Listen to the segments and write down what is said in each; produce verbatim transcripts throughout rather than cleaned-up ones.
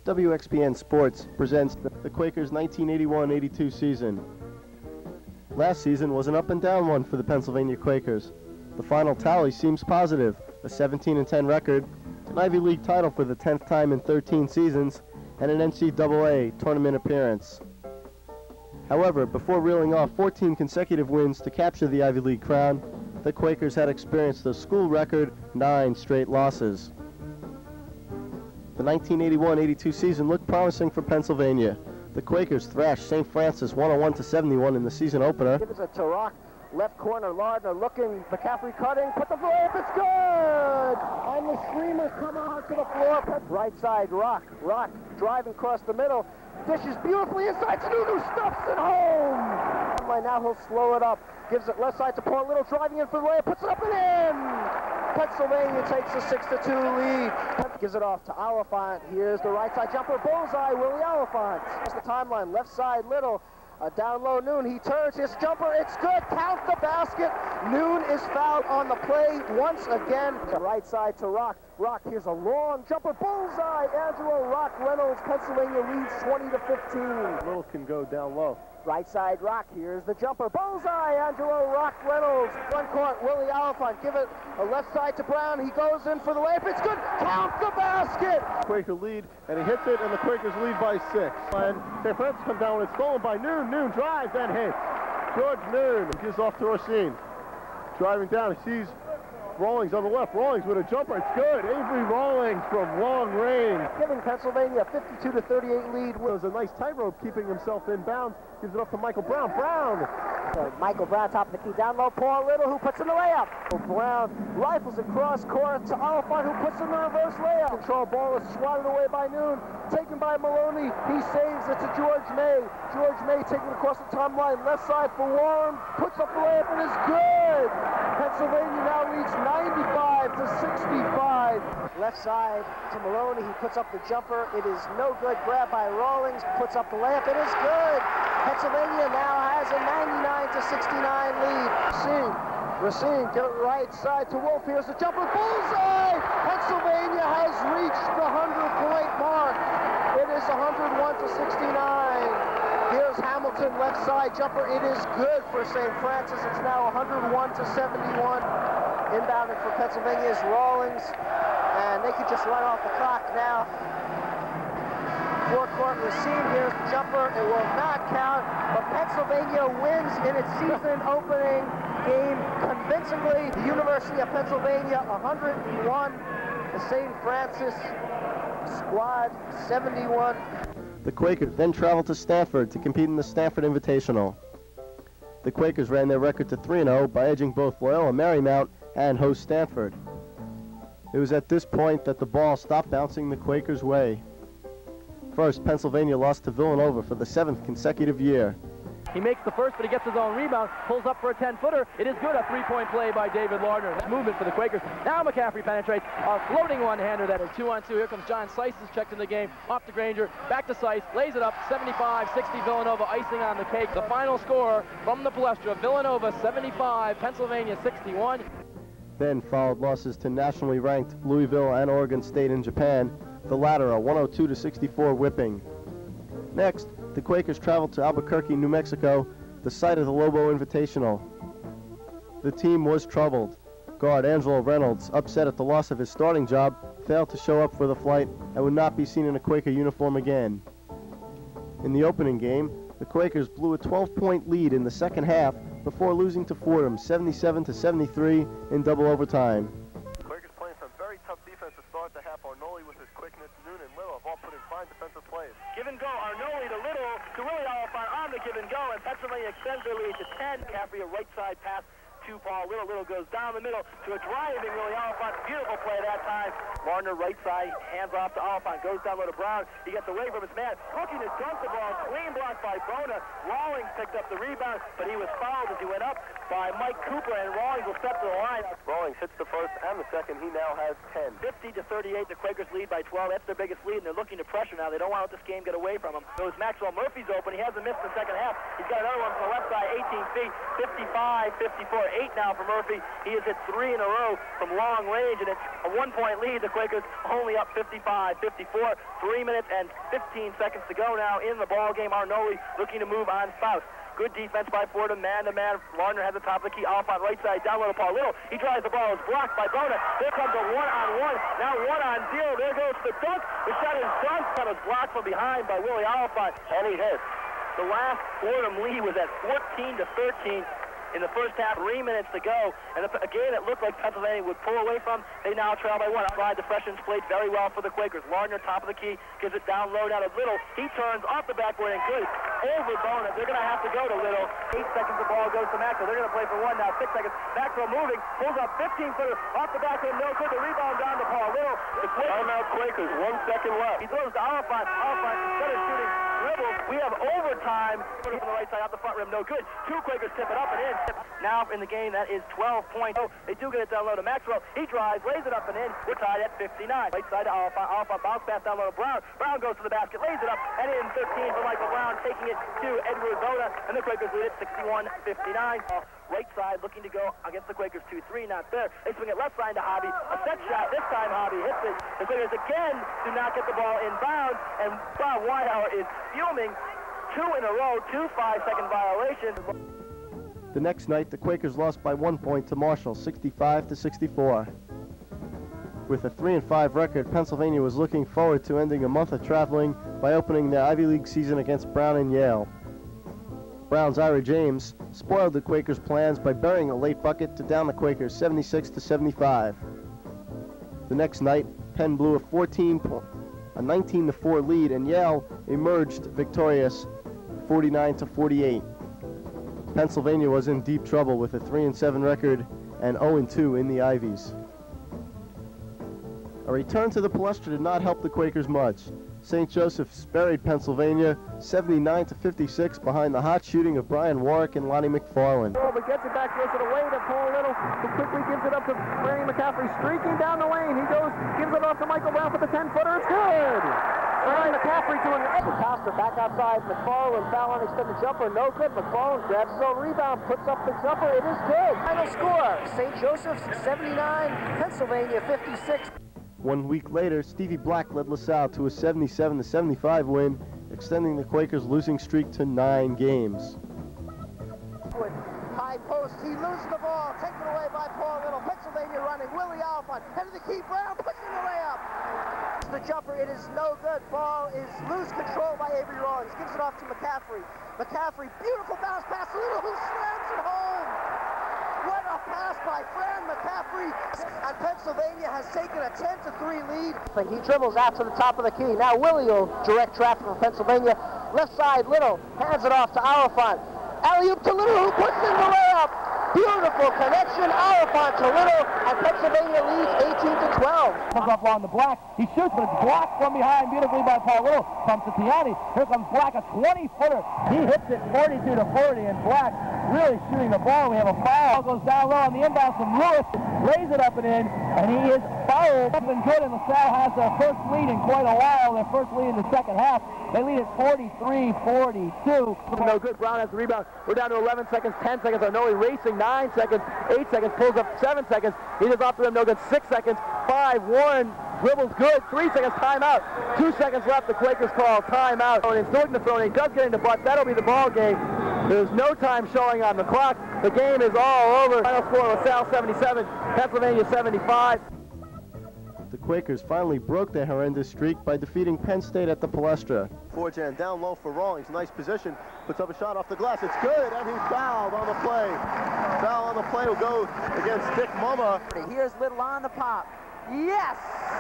W X P N Sports presents the Quakers nineteen eighty-one eighty-two season. Last season was an up and down one for the Pennsylvania Quakers. The final tally seems positive, a seventeen and ten record, an Ivy League title for the tenth time in thirteen seasons, and an N C double A tournament appearance. However, before reeling off fourteen consecutive wins to capture the Ivy League crown, the Quakers had experienced a school record nine straight losses. The nineteen eighty-one eighty-two season looked promising for Pennsylvania. The Quakers thrashed Saint Francis one oh one to seventy-one in the season opener. Gives it to Rock, left corner, Lardner looking, McCaffrey cutting, put the volley up, it's good! And the streamer come out to the floor. Right side, Rock, Rock driving across the middle, dishes beautifully inside, Snoodu stuffs it home! Right now he'll slow it up, gives it left side to Paul Little, driving in for the layup, puts it up and in! Pennsylvania takes a six to two lead. Gives it off to Oliphant. Here's the right side jumper, bullseye, Willie Oliphant. Here's the timeline, left side, Little. Uh, down low, Noon, he turns his jumper, it's good, count the basket. Noon is fouled on the play once again. The right side to Rock. Rock, here's a long jumper, bullseye, Angelo Rock Reynolds. Pennsylvania leads twenty to fifteen. Little can go down low. Right side, Rock, here's the jumper, bullseye, Angelo Rock Reynolds. Front court, Willie Oliphant, give it a left side to Brown, he goes in for the layup, it's good, count the basket! Quaker lead, and he hits it, and the Quakers lead by six. And Saint Francis comes down when it's stolen by Noon. Noon drives and hits. George Noon gives off to Racine. Driving down, he sees Rawlings on the left. Rawlings with a jumper, it's good. Avery Rawlings from long range. Giving Pennsylvania a fifty-two to thirty-eight lead. It was a nice tightrope keeping himself in bounds. Gives it up to Michael Brown. Brown! So Michael Brown, top of the key, down low, Paul Little, who puts in the layup. Brown rifles across court to Oliphant, who puts in the reverse layup. Control ball is swatted away by Noon, taken by Maloney. He saves it to George May. George May taking it across the timeline, left side for Warren, puts up the layup and is good. Pennsylvania now leads ninety-five to sixty-five. Left side to Maloney, he puts up the jumper. It is no good. Grab by Rawlings, puts up the layup. It is good. Pennsylvania now has a ninety-nine to sixty-nine lead. Racine, Racine, get it right side to Wolf. Here's the jumper, bullseye! Pennsylvania has reached the hundred-point mark. It is one hundred one to sixty-nine. Here's Hamilton, left side jumper. It is good for Saint Francis. It's now one hundred one to seventy-one. Inbounding for Pennsylvania is Rawlings, and they could just run off the clock now. Forecourt Racine, here's the jumper. It will not count, but Pennsylvania wins in its season opening game convincingly. The University of Pennsylvania one hundred one, the Saint Francis squad seventy-one. The Quakers then traveled to Stanford to compete in the Stanford Invitational. The Quakers ran their record to three and oh by edging both Loyola Marymount and host Stanford. It was at this point that the ball stopped bouncing the Quakers' way. First, Pennsylvania lost to Villanova for the seventh consecutive year. He makes the first, but he gets his own rebound, pulls up for a ten-footer. It is good, a three-point play by David Lardner. That's movement for the Quakers. Now McCaffrey penetrates, a floating one-hander that is two-on-two. Here comes John Seiss, is checked in the game, off to Granger, back to Seiss, lays it up, seventy-five sixty Villanova, icing on the cake. The final score from the Palestra, Villanova seventy-five, Pennsylvania sixty-one. Then followed losses to nationally ranked Louisville and Oregon State in Japan, the latter a one oh two to sixty-four whipping. Next, the Quakers traveled to Albuquerque, New Mexico, the site of the Lobo Invitational. The team was troubled. Guard Angelo Reynolds, upset at the loss of his starting job, failed to show up for the flight and would not be seen in a Quaker uniform again. In the opening game, the Quakers blew a twelve-point lead in the second half before losing to Fordham seventy-seven to seventy-three in double overtime. Quakers playing some very tough defense to start the half. Arnoli with his quickness, Noon and Little have all put in fine defensive plays. Give and go, Arnoli to Little, to Willie Oliphant on the give and go, and Pennsylvania extends their lead to ten. McCaffrey, a right side pass to Paul Little. Little goes down the middle to a driving Willie Oliphant. Beautiful play that time. Lardner right side, hands off to Oliphant, goes down low to Brown. He gets away from his man. Hooking to dunk the ball, clean block by Bona. Rawlings picked up the rebound, but he was fouled. He went up by Mike Cooper, and Rawlings will step to the line. Rawlings hits the first and the second. He now has ten. fifty to thirty-eight, the Quakers lead by twelve. That's their biggest lead, and they're looking to pressure now. They don't want to let this game get away from them. Goes Maxwell Murphy's open. He hasn't missed the second half. He's got another one from the left side, eighteen feet, fifty-five, fifty-four, eight now for Murphy. He has hit three in a row from long range, and it's a one-point lead. The Quakers only up fifty-five fifty-four. Three minutes and fifteen seconds to go now in the ball game. Arnoli looking to move on Faust. Good defense by Fordham, man-to-man. Lardner has the top of the key, off on right side, down low to Paul Little. He drives the ball, it's blocked by Bona. There comes a one-on-one, now one-on-zero. There goes the dunk. The shot is done. That was blocked from behind by Willie Oliphant, and he hits. The last Fordham lead was at fourteen to thirteen. In the first half, three minutes to go, and a game that looked like Pennsylvania would pull away from, they now trail by one. Outside, the freshman's played very well for the Quakers. Lardner, top of the key, gives it down low, down to Little. He turns off the backboard and good. Over Bona. They're going to have to go to Little. Eight seconds, the ball goes to Maxwell. They're going to play for one now. Six seconds. Maxwell moving, pulls up fifteen-footer off the backboard. No good. The rebound down to Paul Little. The timeout Quakers. One second left. He throws to Oliphant. Oliphant, instead of shooting dribbles, we have overtime. Put it on the right side, out the front rim. No good. Two Quakers tip it up and in. Now in the game, that is twelve points. Oh, they do get it down low to Maxwell. He drives, lays it up and in. We're tied at fifty-nine. Right side to Oliphant. Oliphant bounce pass down low to Brown. Brown goes to the basket, lays it up, and in thirteen for Michael Brown, taking it to Edward Bona, and the Quakers lead it sixty-one fifty-nine. Uh, right side looking to go against the Quakers two three, not there. They swing it left side to Hobby. A set shot. This time Hobby hits it. The Quakers again do not get the ball inbounds, and Bob Whitehour is fuming. Two in a row, two five-second violations. The next night, the Quakers lost by one point to Marshall, sixty-five to sixty-four. With a three and five record, Pennsylvania was looking forward to ending a month of traveling by opening their Ivy League season against Brown and Yale. Brown's Ira James spoiled the Quakers' plans by burying a late bucket to down the Quakers, seventy-six to seventy-five. The next night, Penn blew a fourteen, a nineteen to four lead, and Yale emerged victorious, forty-nine to forty-eight. Pennsylvania was in deep trouble with a three and seven record and oh and two in the Ivies. A return to the Palestra did not help the Quakers much. Saint Joseph's buried Pennsylvania seventy-nine to fifty-six behind the hot shooting of Brian Warwick and Lonnie McFarland. Oh, but gets it back, goes it away to Paul Little, who quickly gives it up to Brandon McCaffrey, streaking down the lane. He goes, gives it off to Michael Brown for the ten-footer. It's good! Brandon McCaffrey doing it. Costa back outside. McFarland foul on extended jumper. No good. McFarland grabs his own rebound, puts up the jumper. It is good. Final score, Saint Joseph's seventy-nine, Pennsylvania fifty-six. One week later, Stevie Black led LaSalle to a seventy-seven to seventy-five win, extending the Quakers' losing streak to nine games. High post, he loses the ball, taken away by Paul Little. Pennsylvania running, Willie Oliphant, head of the key, Brown pushing the layup. The jumper, it is no good. Ball is loose control by Avery Rawlings, gives it off to McCaffrey. McCaffrey, beautiful bounce pass, Little who slams it home. What a pass by Fran McCaffrey, and Pennsylvania has taken a ten to three lead. But he dribbles out to the top of the key. Now Willie will direct traffic from Pennsylvania. Left side, Little hands it off to Oliphant. Alley-oop to Little, who puts in the layup. Beautiful connection, Oliphant to Little, and Pennsylvania leads eighteen to twelve. Comes up on the Black. He shoots, but it's blocked from behind beautifully by Paul Little. Comes to Tiani. Here comes Black, a twenty-footer. He hits it forty-two to forty, and Black really shooting the ball. We have a foul. Goes down low on the inbound from Lewis. Lays it up and in, and he is fouled. Up and good, and LaSalle has their first lead in quite a while. Their first lead in the second half. They lead at forty-three forty-two. No good. Brown has the rebound. We're down to eleven seconds, ten seconds. Arnoli racing, nine seconds, eight seconds, pulls up seven seconds. He is off the rim, no good. Six seconds, five, one, dribbles good. Three seconds, timeout. Two seconds left. The Quakers call timeout. And it's Thornton to throw, and he does get into butts. That'll be the ball game. There's no time showing on the clock. The game is all over. Final score: LaSalle seventy-seven, Pennsylvania seventy-five. The Quakers finally broke their horrendous streak by defeating Penn State at the Palestra. Forehand down low for Rawlings. Nice position. Puts up a shot off the glass. It's good, and he fouled on the play. Foul on the play will go against Dick Mumma. Here's Little on the pop. Yes!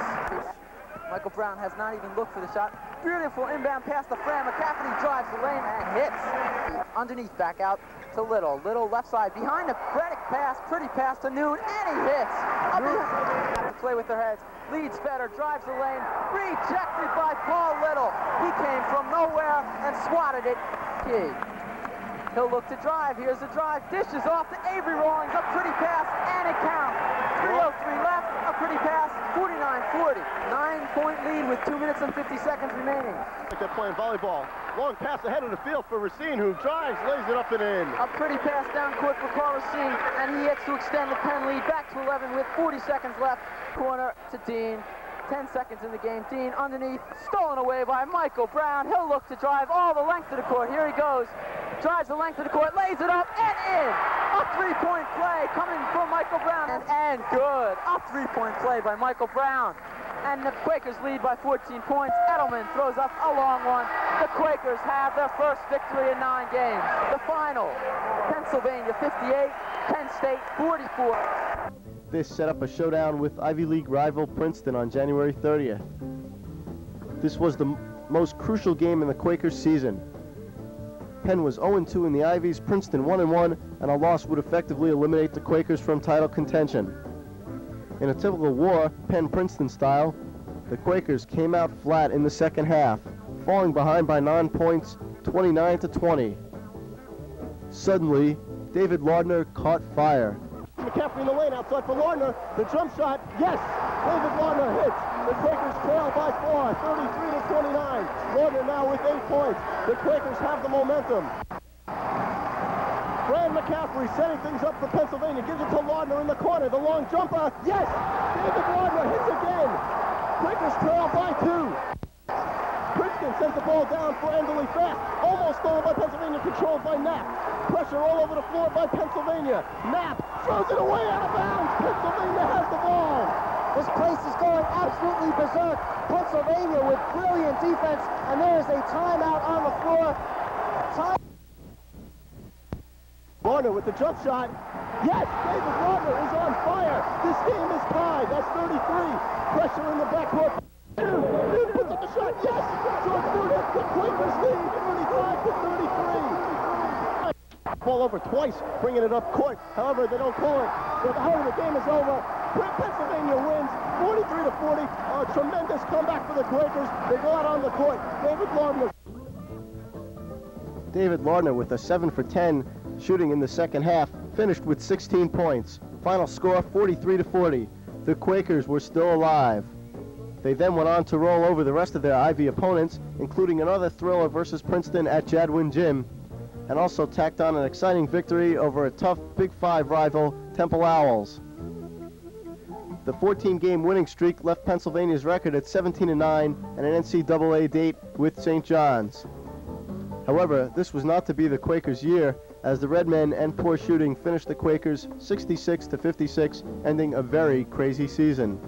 Michael Brown has not even looked for the shot. Beautiful inbound pass to Fran. McCaffrey drives the lane and hits. Underneath, back out to Little. Little left side behind the Braddock pass. Pretty pass to Noon, and he hits. Up to play with their heads. Leads better, drives the lane. Rejected by Paul Little. He came from nowhere and swatted it. Key. He'll look to drive. Here's the drive. Dishes off to Avery Rawlings. A pretty pass, and it counts. three oh three left. A pretty pass. forty-nine forty. Nine-point lead with two minutes and fifty seconds remaining. Like they're playing volleyball. Long pass ahead of the field for Racine, who drives, lays it up and in. A pretty pass down court for Carl Racine, and he gets to extend the Penn lead back to eleven with forty seconds left. Corner to Dean. ten seconds in the game. Dean underneath, stolen away by Michael Brown. He'll look to drive all the length of the court. Here he goes. Drives the length of the court, lays it up, and in. A three-point play coming from Michael Brown, and, and good. A three-point play by Michael Brown. And the Quakers lead by fourteen points. Edelman throws up a long one. The Quakers have their first victory in nine games. The final, Pennsylvania fifty-eight, Penn State forty-four. This set up a showdown with Ivy League rival Princeton on January thirtieth. This was the m most crucial game in the Quakers season. Penn was oh and two in the Ivies, Princeton one and one, and a loss would effectively eliminate the Quakers from title contention. In a typical war, Penn-Princeton style, the Quakers came out flat in the second half, falling behind by nine points, twenty-nine to twenty. Suddenly, David Lardner caught fire. McCaffrey in the lane outside for Lardner. The jump shot, yes! David Lardner hits. The Quakers trail by four, thirty-three to twenty-nine. Lardner now with eight points. The Quakers have the momentum. Fran McCaffrey setting things up for Pennsylvania. Gives it to Lardner in the corner. The long jumper, yes! David Lardner hits again. Quakers trail by two. Princeton sends the ball down for Enderley fast. Almost stolen by Pennsylvania, controlled by Knapp. Pressure all over the floor by Pennsylvania. Knapp throws it away out of bounds. Pennsylvania has the ball. This place is going absolutely berserk. Pennsylvania with brilliant defense, and there is a timeout on the floor. Time Lardner with the jump shot. Yes, David Lardner is on fire. This game is tied. That's thirty-three. Pressure in the backcourt. Dude puts up the shot. Yes, George Burnett. The Quakers lead thirty-five to thirty-three. Ball over twice, bringing it up court. However, they don't call it. So however, the game is over. Pennsylvania wins forty-three to forty. A tremendous comeback for the Quakers. They go out on the court. David Lardner. David Lardner with a seven for ten shooting in the second half, finished with sixteen points. Final score forty-three to forty. The Quakers were still alive. They then went on to roll over the rest of their Ivy opponents, including another thriller versus Princeton at Jadwin Gym, and also tacked on an exciting victory over a tough Big Five rival, Temple Owls. The fourteen game winning streak left Pennsylvania's record at seventeen and nine and an N C double A date with Saint John's. However, this was not to be the Quakers' year, as the Redmen and poor shooting finished the Quakers sixty-six to fifty-six, ending a very crazy season.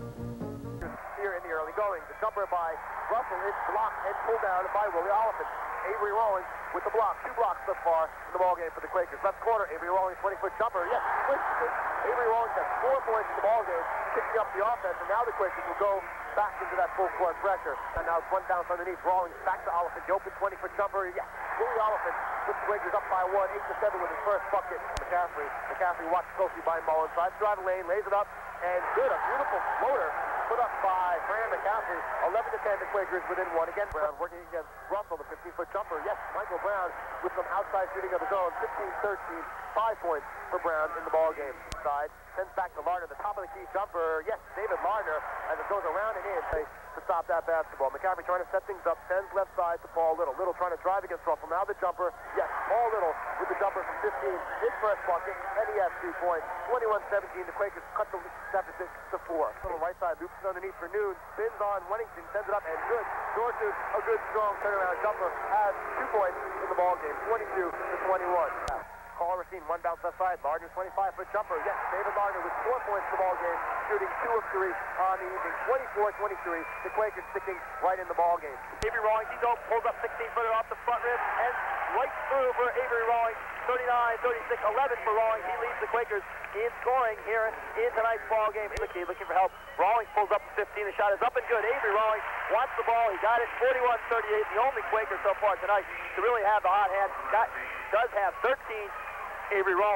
Here in the early going, the jumper by Russell is blocked and pulled down by Willie Oliphant. Avery Rawlings with the block, two blocks so far in the ballgame for the Quakers. Left corner, Avery Rawlings, twenty-foot jumper. Yes, Quakers. Avery Rawlings has four points in the ballgame, picking up the offense, and now the Quakers will go back into that full court pressure. And now it's one bounce underneath. Rawlings back to Oliphant. The open twenty-foot jumper. Yes, Willie Oliphant puts the Quakers up by one, eight to seven with his first bucket. McCaffrey. McCaffrey watched closely by Mullen. Drives to drive lane, lays it up, and good. A beautiful floater put up by Fran McCaffrey. eleven to ten, the Quakers within one. Again, Brown working against Russell, the fifteen-foot jumper. Yes, Michael Brown with some outside shooting of his own. fifteen thirteen, five points for Brown in the ballgame. Side sends back to Lardner, the top of the key jumper. Yes, David Lardner, as it goes around and in to stop that basketball. McCaffrey trying to set things up, sends left side to Paul Little. Little trying to drive against Russell. Now the jumper. Yes, Paul Little with the jumper from fifteen. His first bucket, and he has two points. twenty-one seventeen, the Quakers cut the deficit to four. Little right side, loops it underneath for Noon. Spins on Wennington, sends it up, and good. George, a good, strong turnaround jumper, has two points in the ballgame, twenty-two to twenty-one. Carl Racine, one bounce left side. Lardner, twenty-five foot jumper. Yes, David Lardner with four points in the ballgame, shooting two of three on the evening. twenty-four twenty-three. The Quakers sticking right in the ballgame. Avery Rawlings, he's open, pulls up sixteen footer off the front rim, and right through for Avery Rawlings. thirty-nine thirty-six, eleven for Rawlings. He leads the Quakers in scoring here in tonight's ballgame. McKay looking for help. Rawlings pulls up to fifteen. The shot is up and good. Avery Rawlings wants the ball. He got it. forty-one thirty-eight. The only Quaker so far tonight to really have the hot hand. Got, does have thirteen. Avery Rawlings.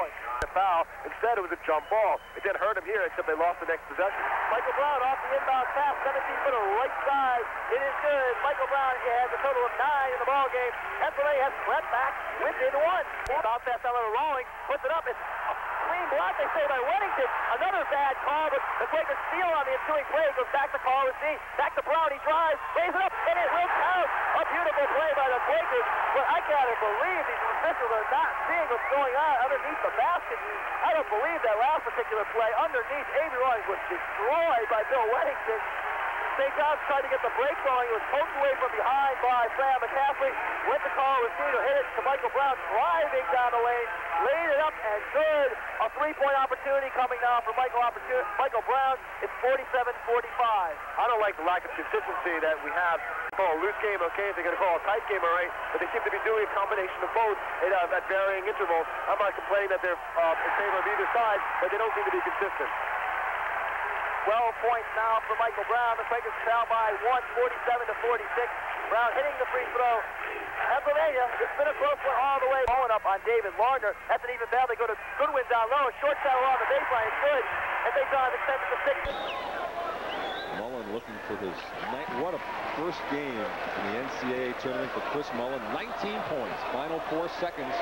foul. Instead, it was a jump ball. It didn't hurt him here, except they lost the next possession. Michael Brown off the inbound pass, seventeen-footer right side. It is good. Michael Brown has a total of nine in the ball game. Pennsylvania has crept back within one. Inbound pass out of Rawlings, puts it up. It's a clean block, they say, by Weddington. Another bad call, but the Quakers steal on the ensuing play. Goes back to Carl Racine. Back to Brown. He drives, raise it up, and it will count. A beautiful play by the Quakers, but I gotta believe these officials are not seeing what's going on underneath the basket. I don't believe that last particular play underneath. Avery Rawlings was destroyed by Bill Weddington. Saint John's tried to get the break going. He was poked away from behind by Fran McCaffrey. Went to Carl Racine, who hit it to Michael Brown, driving down the lane, laid it up, and good. A three-point opportunity coming now for Michael, Michael Brown. It's forty-seven forty-five. I don't like the lack of consistency that we have. Call a loose game, okay, if they're going to call a tight game, all right, but they seem to be doing a combination of both at, uh, at varying intervals. I'm not complaining that they're uh, in favor of either side, but they don't seem to be consistent. twelve points now for Michael Brown. The Quakers fell by one, forty-seven to forty-six. Brown hitting the free throw. Pennsylvania, it's been a close one all the way. Following up on David Lardner. That's an even battle. They go to Goodwin down low. A short shot along the baseline. It's good. And Saint John's extends to six. Mullen looking for his night. What a first game in the N C double A tournament for Chris Mullen. nineteen points. Final four seconds.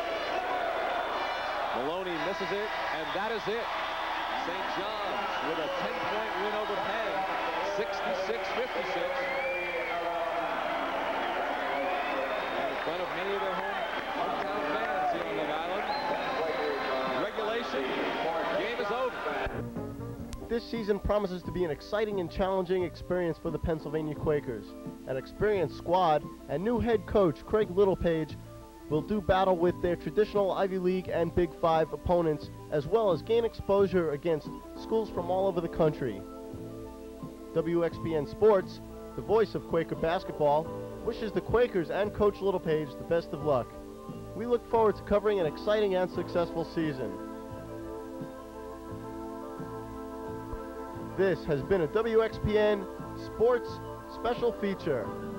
Maloney misses it, and that is it. Saint John's with a ten-point win over Penn, sixty-six fifty-six. In front of many of their home hometown fans here on Long Island. Regulation, game is over. This season promises to be an exciting and challenging experience for the Pennsylvania Quakers. An experienced squad and new head coach Craig Littlepage will do battle with their traditional Ivy League and Big Five opponents, as well as gain exposure against schools from all over the country. W X P N Sports, the voice of Quaker basketball, wishes the Quakers and Coach Littlepage the best of luck. We look forward to covering an exciting and successful season. This has been a W X P N Sports Special Feature.